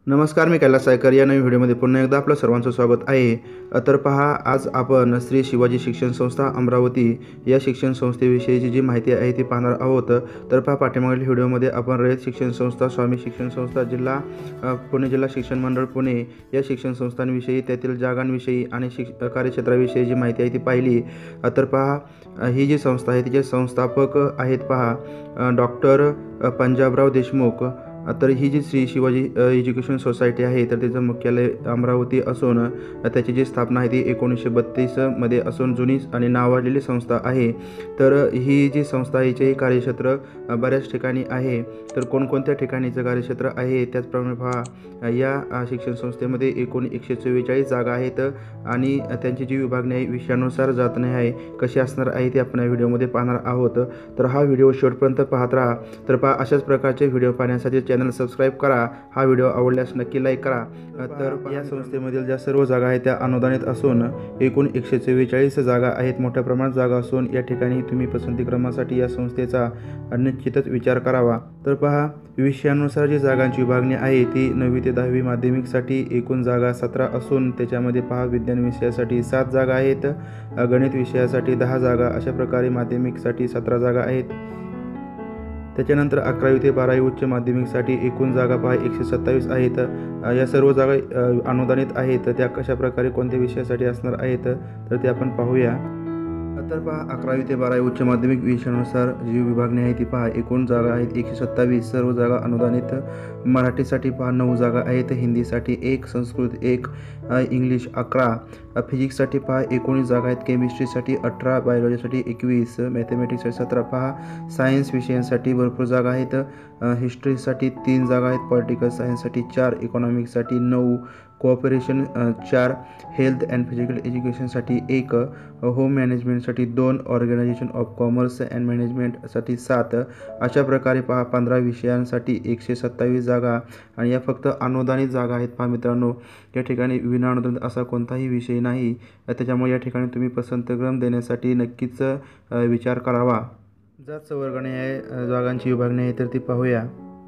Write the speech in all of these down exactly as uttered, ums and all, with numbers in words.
नमस्कार, मी कैलास सायकर. या नवीन व्हिडिओमध्ये पुन्हा एकदा आपलं सर्वांचं स्वागत आहे. तर पहा, आज आपण श्री शिवाजी शिक्षण संस्था अमरावती या शिक्षण संस्थेविषयीची जी माहिती आहे ती पाहणार आहोत. तर पहा, पाठीमागील व्हिडिओमध्ये आपण रयत शिक्षण संस्था, स्वामी शिक्षण संस्था, जिल्हा अ, पुणे जिल्हा शिक्षण मंडळ पुणे या शिक्षण संस्थांविषयी, त्यातील जागांविषयी आणि शिक्ष कार्यक्षेत्राविषयी जी माहिती आहे ती पाहिली. अ, तर पहा, अ, ही जी संस्था आहे तिचे संस्थापक आहेत पहा डॉक्टर पंजाबराव देशमुख. तर ही जी श्री शिवाजी एज्युकेशन सोसायटी आहे तर त्याचं मुख्यालय अमरावती असून त्याची जी स्थापना आहे ती एकोणीसशे बत्तीसमध्ये असून जुनी आणि नावाजलेली संस्था आहे. तर ही जी संस्था हिचे कार्यक्षेत्र बऱ्याच ठिकाणी आहे. तर कोणकोणत्या ठिकाणीचं कार्यक्षेत्र आहे त्याचप्रमाणे पहा, या शिक्षण संस्थेमध्ये एकूण एकशे चव्वेचाळीस जागा आहेत आणि त्यांची जी विभागणी आहे विषयानुसार जातने आहे कशी असणार आहे ते आपण या व्हिडिओमध्ये पाहणार आहोत. तर हा व्हिडिओ शेवटपर्यंत पाहत राहा. तर पहा, अशाच प्रकारचे व्हिडिओ पाहण्यासाठी चॅनल सबस्क्राईब करा. हा व्हिडिओ आवडल्यास नक्की लाईक करा. तर या संस्थेमधील ज्या सर्व जागा आहेत त्या अनुदानित असून एकूण एकशे चव्वेचाळीस जागा आहेत. मोठ्या प्रमाणात जागा असून या ठिकाणी तुम्ही पसंतीक्रमासाठी या संस्थेचा निश्चितच विचार करावा. तर पहा, विषयानुसार जी जागांची विभागणी आहे ती नववी ते दहावी माध्यमिकसाठी एकूण जागा सतरा असून त्याच्यामध्ये पहा, विज्ञान विषयासाठी सात जागा आहेत, गणित विषयासाठी दहा जागा, अशा प्रकारे माध्यमिकसाठी सतरा जागा आहेत. त्याच्यानंतर अकरावी ते बारावी उच्च माध्यमिकसाठी एकूण जागा पहा एकशे सत्तावीस आहेत. या सर्व जागा अनुदानित आहेत. त्या कशा प्रकारे कोणत्या विषयासाठी असणार आहेत तर ते आपण पाहूया. तर पहा, अकरावी ते बारावी उच्च माध्यमिक विषयानुसार जी विभागणी आहे ती पहा एकूण जागा आहेत एकशे सत्तावीस, सर्व जागा अनुदानित. मराठीसाठी पहा नऊ जागा आहेत, हिंदीसाठी एक, संस्कृत एक, इंग्लिश अकरा, फिजिक्ससाठी पहा एकोणीस जागा आहेत, केमिस्ट्रीसाठी अठरा, बायोलॉजीसाठी एकवीस, मॅथमॅटिक्ससाठी सतरा. पहा, सायन्स विषयांसाठी भरपूर जागा आहेत. हिस्ट्रीसाठी तीन जागा आहेत, पॉलिटिकल सायन्ससाठी चार, इकॉनॉमिक्ससाठी नऊ, कोऑपरेशन चार, हेल्थ अँड फिजिकल एज्युकेशनसाठी एक, होम मॅनेजमेंटसाठी दोन, ऑर्गनायझेशन ऑफ कॉमर्स अँड मॅनेजमेंटसाठी सात. अशा प्रकारे पहा, पंधरा विषयांसाठी एकशे सत्तावीस जागा आणि या फक्त अनुदानित जागा आहेत. पहा मित्रांनो, या ठिकाणी विनाअनुदानित असा कोणताही विषय नाही. त्याच्यामुळे या ठिकाणी तुम्ही पसंतक्रम देण्यासाठी नक्कीच विचार करावा. जात वर्गणी आहे, जागांची विभागणी आहे तर ती पाहूया.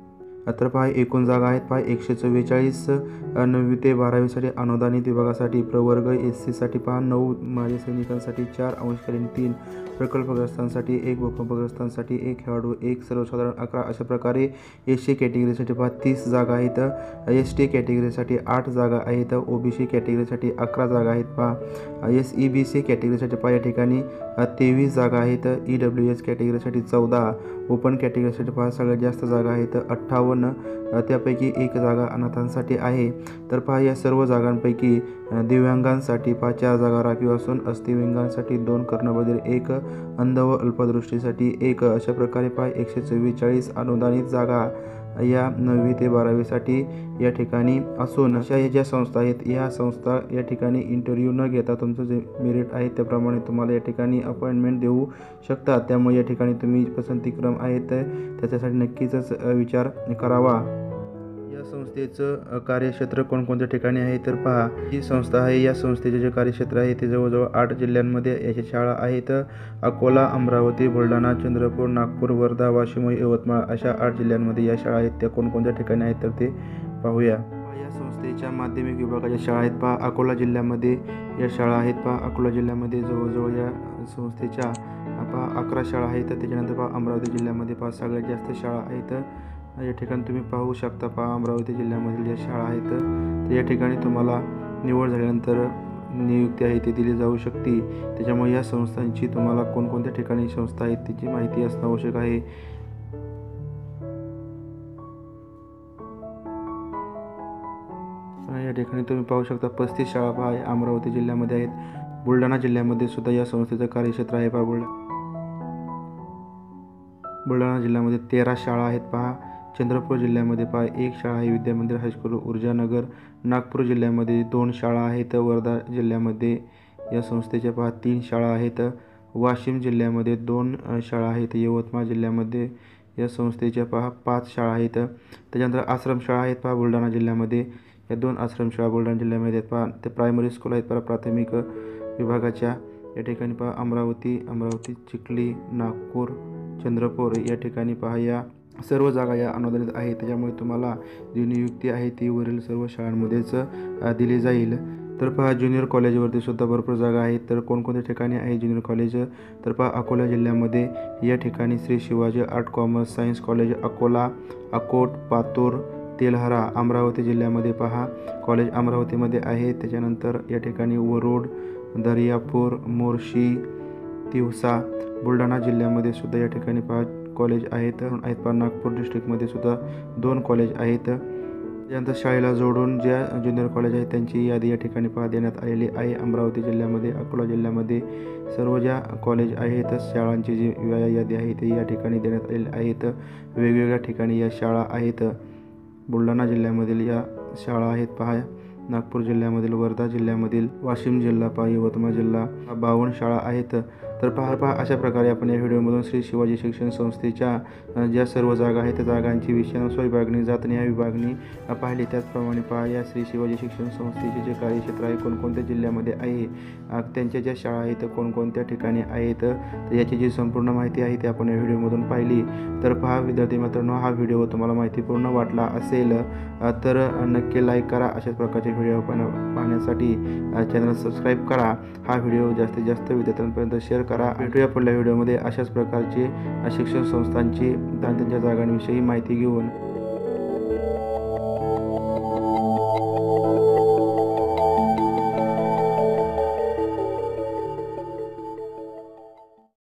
तर पहा, एकूण जागा आहेत पहा एकशे चव्वेचाळीस. नववी ते बारावीसाठी अनुदानित विभागासाठी प्रवर्ग एस सीसाठी पहा नऊ, माजी सैनिकांसाठी चार, अंशकालीन तीन, प्रकल्पग्रस्तांसाठी एक, भूकंपग्रस्तांसाठी एक, खेळाडू एक, सर्वसाधारण अकरा. अशा प्रकारे एस सी कॅटेगरीसाठी पहा तीस जागा आहेत, एस टी कॅटेगरीसाठी आठ जागा आहेत, ओ बी सी कॅटेगरीसाठी अकरा जागा आहेत. पहा, एस ई बी सी कॅटेगरीसाठी पहा या ठिकाणी तेवीस जागा आहेत, ई डब्ल्यू एस कॅटेगरीसाठी चौदा, ओपन कॅटेगरीसाठी पहा सगळ्यात जास्त जागा आहेत अठ्ठावन्न, त्यापैकी एक जागा अनाथांसाठी आहे. तर पहा, या सर्व जागांपैकी दिव्यांगांसाठी पहा चार जागा राखीव असून अस्थिव्यंगांसाठी दोन, कर्णबधिर एक, अंध व अल्पदृष्टीसाठी एक. अशा प्रकारे पहा एकशे चव्वेचाळीस अनुदानित जागा या नववी ते बारावीसाठी या ठिकाणी असून अशा या ज्या संस्था आहेत या संस्था या ठिकाणी इंटरव्ह्यू न घेता तुमचं जे मेरिट आहे त्याप्रमाणे तुम्हाला या ठिकाणी अपॉइंटमेंट देऊ शकतात. त्यामुळे या ठिकाणी तुम्ही पसंतीक्रम आहेत त्याच्यासाठी नक्कीच विचार करावा. या संस्थेचं कार्यक्षेत्र कोणकोणत्या ठिकाणी आहे तर पहा, ही संस्था आहे या संस्थेचे जे कार्यक्षेत्र आहे ते जवळजवळ आठ जिल्ह्यांमध्ये याच्या शाळा आहेत. अकोला, अमरावती, बुलढाणा, चंद्रपूर, नागपूर, वर्धा, वाशिम व यवतमाळ अशा आठ जिल्ह्यांमध्ये या शाळा आहेत. त्या कोणकोणत्या ठिकाणी आहेत तर ते पाहूया. या संस्थेच्या माध्यमिक विभागाच्या शाळा आहेत पहा अकोला जिल्ह्यामध्ये या शाळा आहेत. पहा, अकोला जिल्ह्यामध्ये जवळजवळ या संस्थेच्या पहा अकरा शाळा आहेत. त्याच्यानंतर पहा अमरावती जिल्ह्यामध्ये पहा सगळ्यात जास्त शाळा आहेत. या ठिकाणी तुम्ही पाहू शकता पहा अमरावती जिल्ह्यामधील ज्या शाळा आहेत तर या ठिकाणी तुम्हाला निवड झाल्यानंतर नियुक्ती आहे ती दिली जाऊ शकते. त्याच्यामुळे या संस्थांची तुम्हाला कोणकोणत्या ठिकाणी संस्था आहेत त्याची माहिती असणं आवश्यक आहे. या ठिकाणी तुम्ही पाहू शकता पस्तीस शाळा पहा अमरावती जिल्ह्यामध्ये आहेत. बुलढाणा जिल्ह्यामध्ये सुद्धा या संस्थेचं कार्यक्षेत्र आहे. पहा बुलढा बुलढाणा जिल्ह्यामध्ये तेरा शाळा आहेत. पहा, चंद्रपूर जिल्ह्यामध्ये पहा एक शाळा आहे, विद्यामंदिर हायस्कूल ऊर्जानगर. नागपूर जिल्ह्यामध्ये दोन शाळा आहेत. वर्धा जिल्ह्यामध्ये या संस्थेच्या पहा तीन शाळा आहेत. वाशिम जिल्ह्यामध्ये दोन शाळा आहेत. यवतमाळ जिल्ह्यामध्ये या संस्थेच्या पहा पाच शाळा आहेत. त्याच्यानंतर आश्रमशाळा आहेत पहा बुलढाणा जिल्ह्यामध्ये या दोन आश्रमशाळा बुलढाणा जिल्ह्यामध्ये आहेत. पहा ते प्रायमरी स्कूल आहेत पहा प्राथमिक विभागाच्या. या ठिकाणी पहा अमरावती, अमरावती, चिखली, नागपूर, चंद्रपूर या ठिकाणी पहा या सर्व जागा या अनुदानित आहेत. त्याच्यामुळे तुम्हाला जी नियुक्ती आहे ती वरील सर्व शाळांमध्येच अ, दिली जाईल. तर पहा ज्युनियर कॉलेजवरती सुद्धा भरपूर जागा आहेत. तर कोणकोणत्या ठिकाणी आहे ज्युनियर कॉलेज? तर पहा अकोला जिल्ह्यामध्ये या ठिकाणी Shri Shivaji art commerce science college Akola, Akot, Patur, Telhara. Amravati जिल्ह्यामध्ये पहा कॉलेज अमरावतीमध्ये आहे. त्याच्यानंतर या ठिकाणी वरुड, दर्यापूर, मोर्शी, तिवसा. बुलढाणा जिल्ह्यामध्ये सुद्धा या ठिकाणी पहा कॉलेज आहेत आहेत पहा नागपूर डिस्ट्रिक्टमध्ये सुद्धा दोन कॉलेज आहेत. त्यानंतर शाळेला जोडून ज्या ज्युनियर कॉलेज आहेत त्यांची यादी या ठिकाणी पहा देण्यात आलेली आहे. अमरावती जिल्ह्यामध्ये, अकोला जिल्ह्यामध्ये सर्व ज्या कॉलेज आहेत शाळांची जी यादी आहे ती या ठिकाणी देण्यात आलेली आहेत. वेगवेगळ्या ठिकाणी या शाळा आहेत. बुलढाणा जिल्ह्यामधील या शाळा आहेत पहा. नागपूर जिल्ह्यामधील, वर्धा जिल्ह्यामधील, वाशिम जिल्हा पहा, यवतमाळ जिल्हा बावन्न शाळा आहेत. तर पहा पहा अशा प्रकारे आपण या व्हिडिओमधून श्री शिवाजी शिक्षण संस्थेच्या ज्या सर्व जागा आहेत त्या जागांची विषयानुसार विभागणी, जातनिहाय विभागणी पाहिली. त्याचप्रमाणे पहा या श्री शिवाजी शिक्षण संस्थेचे जे कार्यक्षेत्र आहे कोणकोणत्या जिल्ह्यामध्ये आहे, त्यांच्या ज्या शाळा आहेत कोणकोणत्या ठिकाणी आहेत, तर याची जी संपूर्ण माहिती आहे ती आपण या व्हिडिओमधून पाहिली. तर पहा विद्यार्थी मित्रांनो, हा व्हिडिओ तुम्हाला माहितीपूर्ण वाटला असेल तर नक्की लाईक करा. अशाच प्रकारचे व्हिडिओ पाहण्यासाठी चॅनल सबस्क्राईब करा. हा व्हिडिओ जास्तीत जास्त विद्यार्थ्यांपर्यंत शेअर करा. भेटूया पुढल्या व्हिडिओमध्ये अशाच प्रकारचे शिक्षण संस्थांची त्यांच्या जागांविषयी माहिती घेऊन.